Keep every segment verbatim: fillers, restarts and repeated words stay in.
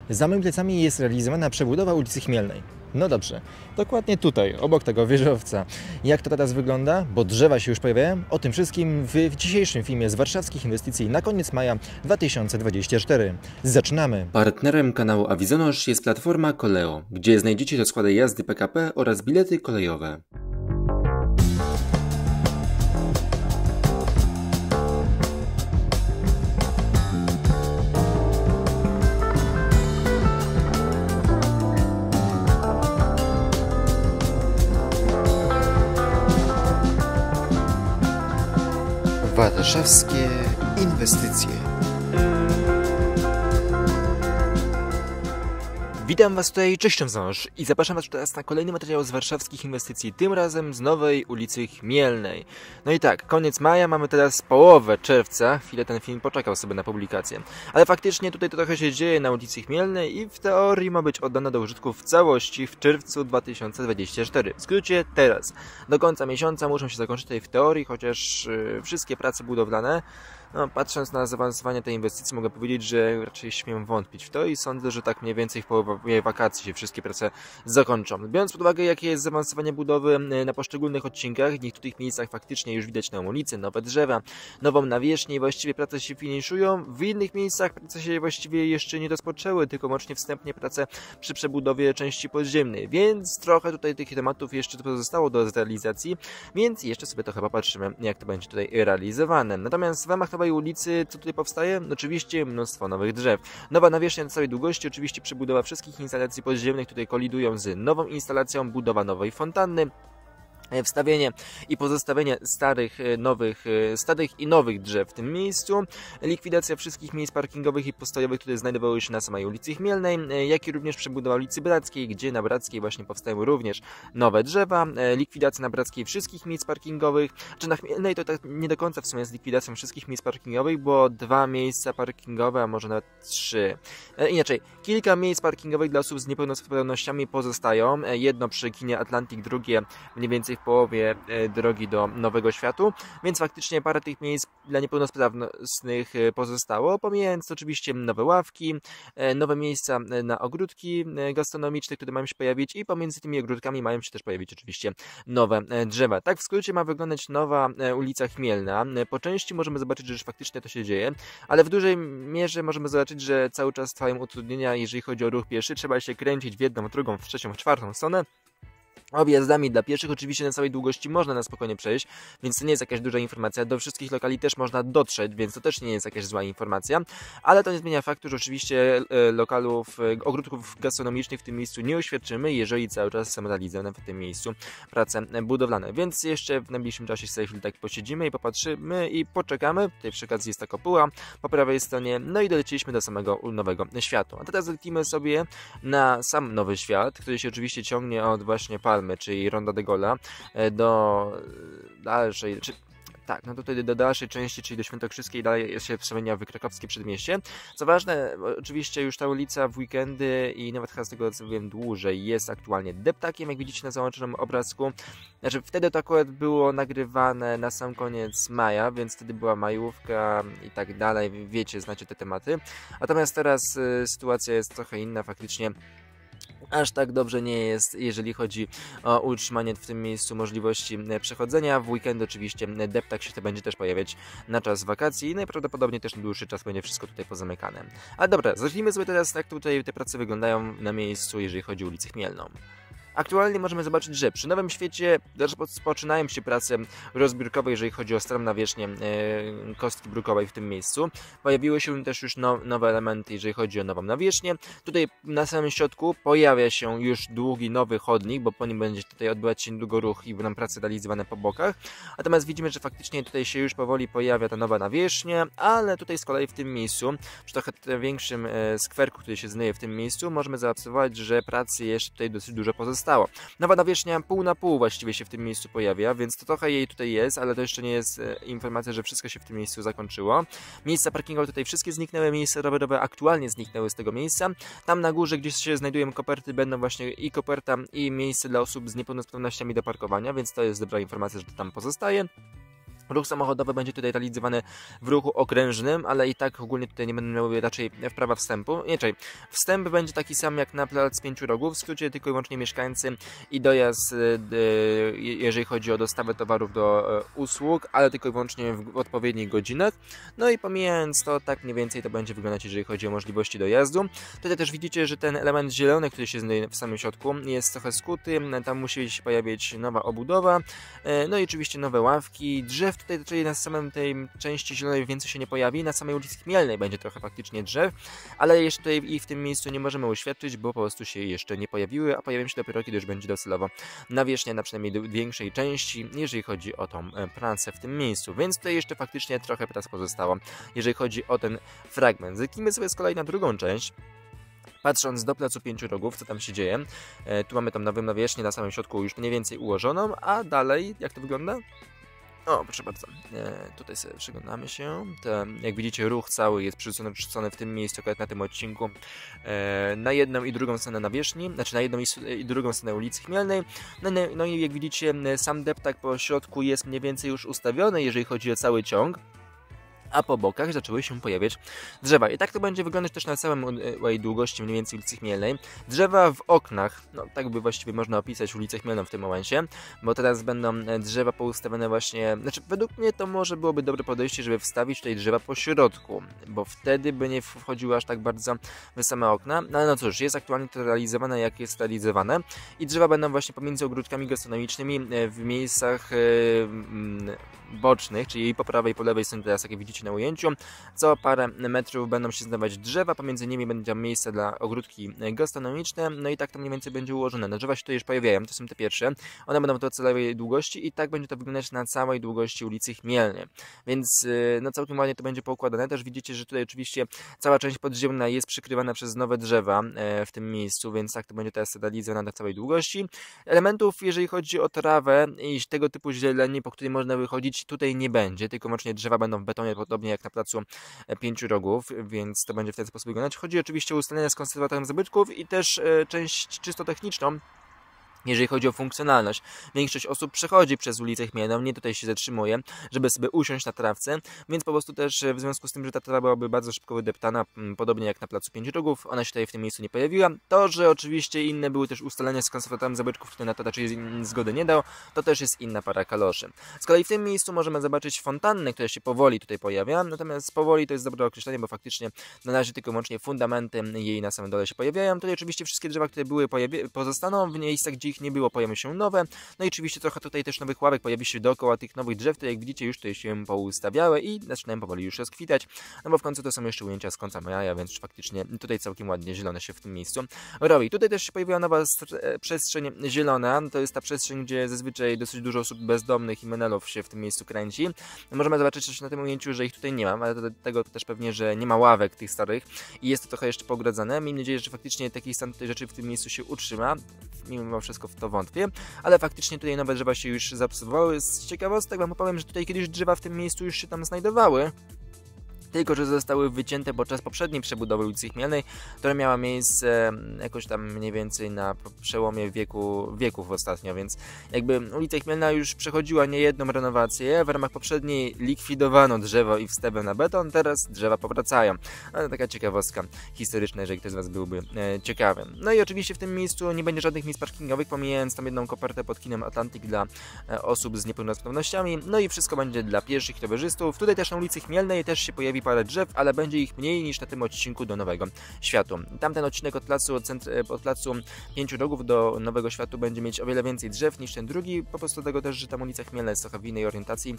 Za moimi plecami jest realizowana przebudowa ulicy Chmielnej. No dobrze, dokładnie tutaj, obok tego wieżowca. Jak to teraz wygląda? Bo drzewa się już pojawiają? O tym wszystkim w, w dzisiejszym filmie z warszawskich inwestycji na koniec maja dwa tysiące dwudziestego czwartego. Zaczynamy! Partnerem kanału Avizonosz jest platforma Koleo, gdzie znajdziecie rozkłady jazdy P K P oraz bilety kolejowe. Warszawskie inwestycje. Witam Was tutaj, cześć Avizonosz i zapraszam Was teraz na kolejny materiał z warszawskich inwestycji, tym razem z nowej ulicy Chmielnej. No i tak, koniec maja, mamy teraz połowę czerwca, chwilę ten film poczekał sobie na publikację. Ale faktycznie tutaj to trochę się dzieje na ulicy Chmielnej i w teorii ma być oddana do użytku w całości w czerwcu dwa tysiące dwudziestego czwartego. W skrócie teraz. Do końca miesiąca muszą się zakończyć tutaj w teorii, chociaż yy, wszystkie prace budowlane. No, patrząc na zaawansowanie tej inwestycji, mogę powiedzieć, że raczej śmiem wątpić w to i sądzę, że tak mniej więcej w połowie wakacji się wszystkie prace zakończą. Biorąc pod uwagę, jakie jest zaawansowanie budowy na poszczególnych odcinkach, w niektórych miejscach faktycznie już widać nową ulicę, nowe drzewa, nową nawierzchnię i właściwie prace się finiszują. W innych miejscach prace się właściwie jeszcze nie rozpoczęły, tylko łącznie wstępnie prace przy przebudowie części podziemnej, więc trochę tutaj tych tematów jeszcze pozostało do zrealizacji, więc jeszcze sobie trochę popatrzymy, jak to będzie tutaj realizowane. Natomiast w ramach nowej ulicy, co tutaj powstaje? Oczywiście mnóstwo nowych drzew. Nowa nawierzchnia na całej długości, oczywiście przebudowa wszystkich instalacji podziemnych, tutaj kolidują z nową instalacją, budowa nowej fontanny, wstawienie i pozostawienie starych, nowych, starych i nowych drzew w tym miejscu, likwidacja wszystkich miejsc parkingowych i postojowych, które znajdowały się na samej ulicy Chmielnej, jak i również przebudowa ulicy Brackiej, gdzie na Brackiej właśnie powstają również nowe drzewa, likwidacja na Brackiej wszystkich miejsc parkingowych, czy na Chmielnej to tak nie do końca w sumie z likwidacją wszystkich miejsc parkingowych, bo dwa miejsca parkingowe, a może nawet trzy. Inaczej, kilka miejsc parkingowych dla osób z niepełnosprawnościami pozostają, jedno przy kinie Atlantic, drugie mniej więcej w połowie drogi do Nowego Światu, więc faktycznie parę tych miejsc dla niepełnosprawnych pozostało, pomijając oczywiście nowe ławki, nowe miejsca na ogródki gastronomiczne, które mają się pojawić i pomiędzy tymi ogródkami mają się też pojawić oczywiście nowe drzewa. Tak w skrócie ma wyglądać nowa ulica Chmielna. Po części możemy zobaczyć, że już faktycznie to się dzieje, ale w dużej mierze możemy zobaczyć, że cały czas trwają utrudnienia, jeżeli chodzi o ruch pieszy. Trzeba się kręcić w jedną, w drugą, w trzecią, w czwartą stronę. Objazdami dla pieszych oczywiście na całej długości można na spokojnie przejść, więc to nie jest jakaś duża informacja. Do wszystkich lokali też można dotrzeć, więc to też nie jest jakaś zła informacja, ale to nie zmienia faktu, że oczywiście lokalów, ogródków gastronomicznych w tym miejscu nie oświadczymy, jeżeli cały czas są realizowane w tym miejscu prace budowlane. Więc jeszcze w najbliższym czasie sobie chwilę tak posiedzimy i popatrzymy i poczekamy. Tutaj przy okazji jest ta kopuła po prawej stronie, no i doleciliśmy do samego Nowego Światu. A teraz lecimy sobie na sam Nowy Świat, który się oczywiście ciągnie od właśnie Palmy, czyli Ronda de Gola, do dalszej, czy, tak, no tutaj do dalszej części, czyli do Świętokrzyskiej, dalej się przemienia w Krakowskie Przedmieście. Co ważne, oczywiście już ta ulica w weekendy i nawet chyba z tego co wiem dłużej jest aktualnie deptakiem, jak widzicie na załączonym obrazku. Znaczy wtedy to akurat było nagrywane na sam koniec maja, więc wtedy była majówka i tak dalej, wiecie, znacie te tematy. Natomiast teraz y, sytuacja jest trochę inna, faktycznie aż tak dobrze nie jest, jeżeli chodzi o utrzymanie w tym miejscu możliwości przechodzenia. W weekend oczywiście deptak się to będzie też pojawiać na czas wakacji i najprawdopodobniej też na dłuższy czas będzie wszystko tutaj pozamykane. Ale dobra, zacznijmy sobie teraz, jak tutaj te prace wyglądają na miejscu, jeżeli chodzi o ulicę Chmielną. Aktualnie możemy zobaczyć, że przy Nowym Świecie rozpoczynają się prace rozbiórkowe, jeżeli chodzi o starą nawierzchnię e, kostki brukowej w tym miejscu. Pojawiły się też już no, nowe elementy, jeżeli chodzi o nową nawierzchnię. Tutaj na samym środku pojawia się już długi nowy chodnik, bo po nim będzie tutaj odbywać się długo ruch i będą prace realizowane po bokach. Natomiast widzimy, że faktycznie tutaj się już powoli pojawia ta nowa nawierzchnia, ale tutaj z kolei w tym miejscu, przy trochę większym e, skwerku, który się znajduje w tym miejscu, możemy zaobserwować, że pracy jeszcze tutaj dosyć dużo pozostało. stało. Nowa nawierzchnia pół na pół właściwie się w tym miejscu pojawia, więc to trochę jej tutaj jest, ale to jeszcze nie jest e, informacja, że wszystko się w tym miejscu zakończyło. Miejsca parkingowe tutaj wszystkie zniknęły, miejsca rowerowe aktualnie zniknęły z tego miejsca. Tam na górze, gdzie się znajdują koperty, będą właśnie i koperta, i miejsce dla osób z niepełnosprawnościami do parkowania, więc to jest dobra informacja, że to tam pozostaje. Ruch samochodowy będzie tutaj realizowany w ruchu okrężnym, ale i tak ogólnie tutaj nie będą miały raczej prawa wstępu. Nie, czekaj, wstęp będzie taki sam jak na plac Pięciu Rogów, w skrócie tylko i wyłącznie mieszkańcy i dojazd, jeżeli chodzi o dostawę towarów do usług, ale tylko i wyłącznie w odpowiednich godzinach. No i pomijając to, tak mniej więcej to będzie wyglądać, jeżeli chodzi o możliwości dojazdu. Tutaj też widzicie, że ten element zielony, który się znajduje w samym środku, jest trochę skuty, tam musi się pojawić nowa obudowa, no i oczywiście nowe ławki, drzew tutaj, czyli na samej tej części zielonej więcej się nie pojawi, na samej ulicy Chmielnej będzie trochę faktycznie drzew, ale jeszcze tutaj i w tym miejscu nie możemy uświadczyć, bo po prostu się jeszcze nie pojawiły, a pojawią się dopiero, kiedy już będzie docelowo nawierzchnia na przynajmniej większej części, jeżeli chodzi o tą pracę w tym miejscu, więc tutaj jeszcze faktycznie trochę prac pozostało, jeżeli chodzi o ten fragment. Zerknijmy sobie z kolei na drugą część. Patrząc do placu Pięciu Rogów, co tam się dzieje, e, tu mamy tą nową nawierzchnię na samym środku już mniej więcej ułożoną, a dalej, jak to wygląda? O, proszę bardzo, e, tutaj sobie przyglądamy się, to, jak widzicie, ruch cały jest przerzucony, przerzucony w tym miejscu, akurat na tym odcinku, e, na jedną i drugą stronę nawierzchni, znaczy na jedną i, i drugą stronę ulicy Chmielnej, no, no, no i jak widzicie, sam deptak po środku jest mniej więcej już ustawiony, jeżeli chodzi o cały ciąg, a po bokach zaczęły się pojawiać drzewa. I tak to będzie wyglądać też na całej długości mniej więcej ulicy Chmielnej. Drzewa w oknach, no tak by właściwie można opisać ulicę Chmielną w tym momencie, bo teraz będą drzewa poustawione właśnie, znaczy według mnie to może byłoby dobre podejście, żeby wstawić tutaj drzewa po środku, bo wtedy by nie wchodziły aż tak bardzo w same okna. No ale no cóż, jest aktualnie to realizowane jak jest realizowane i drzewa będą właśnie pomiędzy ogródkami gastronomicznymi w miejscach bocznych, czyli po prawej i po lewej stronie teraz, jak widzicie na ujęciu, co parę metrów będą się znajdować drzewa, pomiędzy nimi będzie miejsce dla ogródki gastronomiczne, no i tak to mniej więcej będzie ułożone. No, drzewa się tutaj już pojawiają, to są te pierwsze, one będą to celowej długości i tak będzie to wyglądać na całej długości ulicy Chmielnej, więc no całkiem ładnie to będzie poukładane. Też widzicie, że tutaj oczywiście cała część podziemna jest przykrywana przez nowe drzewa w tym miejscu, więc tak to będzie teraz realizowane na całej długości. Elementów, jeżeli chodzi o trawę i tego typu zieleni, po której można wychodzić, tutaj nie będzie, tylko wyłącznie drzewa będą w betonie, podobnie jak na placu Pięciu Rogów, więc to będzie w ten sposób wyglądać. Chodzi oczywiście o ustalenia z konserwatorem zabytków i też e, część czysto techniczną, jeżeli chodzi o funkcjonalność. Większość osób przechodzi przez ulicę Chmielną, nie tutaj się zatrzymuje, żeby sobie usiąść na trawce, więc po prostu też w związku z tym, że ta trawa byłaby bardzo szybko wydeptana, podobnie jak na placu Pięciu Rogów, ona się tutaj w tym miejscu nie pojawiła. To, że oczywiście inne były też ustalenia z konserwatorem zabytków, który na to raczej zgody nie dał, to też jest inna para kaloszy. Z kolei w tym miejscu możemy zobaczyć fontannę, która się powoli tutaj pojawia, natomiast powoli to jest dobre określenie, bo faktycznie na razie tylko wyłącznie fundamenty jej na samym dole się pojawiają. Tutaj oczywiście wszystkie drzewa, które były, pozostaną w miejscach, gdzie ich nie było, pojawią się nowe. No i oczywiście trochę tutaj też nowych ławek pojawi się dookoła tych nowych drzew, które jak widzicie już tutaj się poustawiały i zaczynają powoli już rozkwitać, no bo w końcu to są jeszcze ujęcia z końca maja, więc faktycznie tutaj całkiem ładnie zielone się w tym miejscu robi. Tutaj też się pojawiła nowa przestrzeń zielona, to jest ta przestrzeń, gdzie zazwyczaj dosyć dużo osób bezdomnych i menelów się w tym miejscu kręci. Możemy zobaczyć też na tym ujęciu, że ich tutaj nie ma, ale do tego też pewnie, że nie ma ławek tych starych i jest to trochę jeszcze pogrodzone. Miejmy nadzieję, że faktycznie taki stan tej rzeczy w tym miejscu się utrzyma, mimo wszystko w to wątpię, ale faktycznie tutaj nowe drzewa się już zaobserwowały. Z ciekawostek wam powiem, że tutaj kiedyś drzewa w tym miejscu już się tam znajdowały, tylko że zostały wycięte podczas poprzedniej przebudowy ulicy Chmielnej, która miała miejsce jakoś tam mniej więcej na przełomie wieku, wieków ostatnio, więc jakby ulica Chmielna już przechodziła niejedną renowację, w ramach poprzedniej likwidowano drzewo i wstępem na beton, teraz drzewa powracają. Ale taka ciekawostka historyczna, jeżeli ktoś z was byłby e, ciekawy. No i oczywiście w tym miejscu nie będzie żadnych miejsc parkingowych, pomijając tam jedną kopertę pod kinem Atlantyk dla e, osób z niepełnosprawnościami, no i wszystko będzie dla pieszych i rowerzystów. Tutaj też na ulicy Chmielnej też się pojawi parę drzew, ale będzie ich mniej niż na tym odcinku do Nowego Światu. Tamten odcinek od placu, od placu Pięciu Rogów do Nowego Światu będzie mieć o wiele więcej drzew niż ten drugi, po prostu dlatego też, że tam ulica Chmielna jest trochę w innej orientacji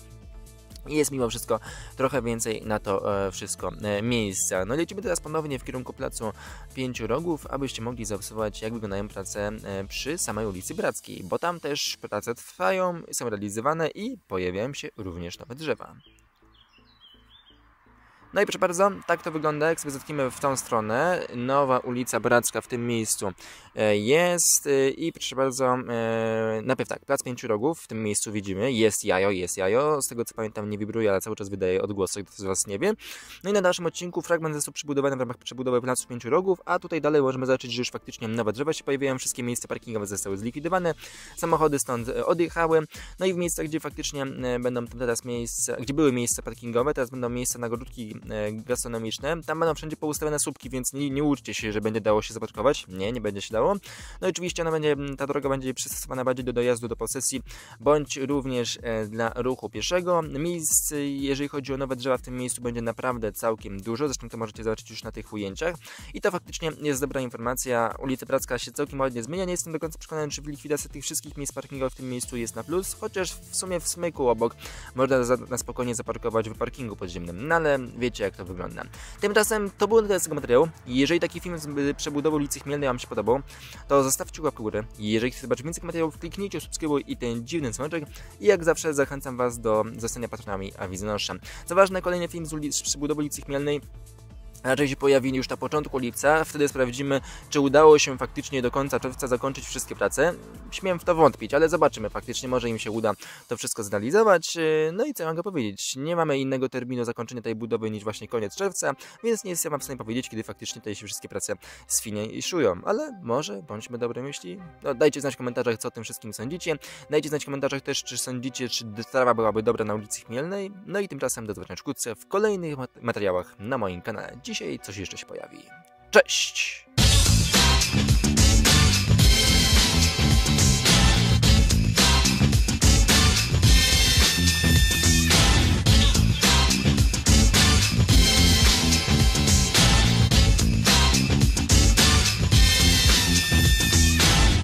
i jest mimo wszystko trochę więcej na to e, wszystko e, miejsca. No lecimy teraz ponownie w kierunku placu Pięciu Rogów, abyście mogli zaobserwować, jak wyglądają prace e, przy samej ulicy Brackiej, bo tam też prace trwają, są realizowane i pojawiają się również nowe drzewa. No i proszę bardzo, tak to wygląda, jak sobie zatkniemy w tą stronę. Nowa ulica Bracka w tym miejscu jest i proszę bardzo, najpierw tak, Plac Pięciu Rogów w tym miejscu widzimy, jest jajo, jest jajo, z tego co pamiętam nie wibruje, ale cały czas wydaje odgłosy, kto z Was nie wie. No i na dalszym odcinku fragment został przebudowany w ramach przebudowy Placu Pięciu Rogów, a tutaj dalej możemy zobaczyć, że już faktycznie nowe drzewa się pojawiają, wszystkie miejsca parkingowe zostały zlikwidowane, samochody stąd odjechały, no i w miejscach, gdzie faktycznie będą teraz miejsca, gdzie były miejsca parkingowe, teraz będą miejsca na ogródki gastronomiczne, tam będą wszędzie poustawione słupki, więc nie, nie uczcie się, że będzie dało się zaparkować, nie, nie będzie się dało. No i oczywiście ona będzie, ta droga będzie przystosowana bardziej do dojazdu do posesji, bądź również e, dla ruchu pieszego. Miejsc, jeżeli chodzi o nowe drzewa w tym miejscu, będzie naprawdę całkiem dużo, zresztą to możecie zobaczyć już na tych ujęciach i to faktycznie jest dobra informacja. Ulica Bracka się całkiem ładnie zmienia, nie jestem do końca przekonany, czy likwidacja tych wszystkich miejsc parkingowych w tym miejscu jest na plus, chociaż w sumie w smyku obok można za, na spokojnie zaparkować w parkingu podziemnym, no ale wiecie jak to wygląda. Tymczasem to było tyle z tego materiału. Jeżeli taki film z przebudowy ulicy Chmielnej Wam się podobał, to zostawcie łapkę w górę. Jeżeli chcecie zobaczyć więcej materiałów, kliknijcie subskrybuj i ten dziwny dzwoneczek. I jak zawsze zachęcam Was do zostania patronami Awizonosza. Co ważne, kolejny film z, ulic, z przebudowy ulicy Chmielnej raczej się pojawi już na początku lipca, wtedy sprawdzimy, czy udało się faktycznie do końca czerwca zakończyć wszystkie prace. Śmiem w to wątpić, ale zobaczymy, faktycznie może im się uda to wszystko zrealizować. No i co ja mogę powiedzieć, nie mamy innego terminu zakończenia tej budowy niż właśnie koniec czerwca, więc nie jestem w stanie powiedzieć, kiedy faktycznie tutaj się wszystkie prace sfiniszują, ale może bądźmy dobrej myśli. No, dajcie znać w komentarzach, co o tym wszystkim sądzicie. Dajcie znać w komentarzach też, czy sądzicie, czy trawa byłaby dobra na ulicy Chmielnej. No i tymczasem do zobaczenia wkrótce w kolejnych materiałach na moim kanale. Dzisiaj coś jeszcze się pojawi. Cześć!